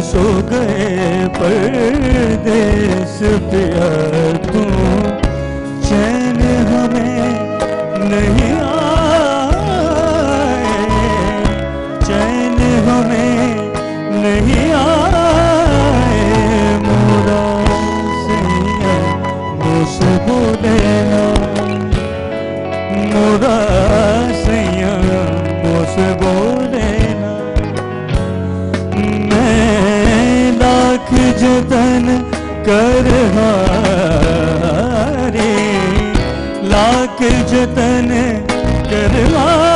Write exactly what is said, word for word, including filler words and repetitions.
सो गए परदेस पिया तू, चैन हमें नहीं आए, चैन हमें नहीं आए। मोरा सैया मुझसे बोले ना, मोरा सैया मुझसे बोले ना। मैं लाख जतन कर हारे, लाख जतन कर हारे,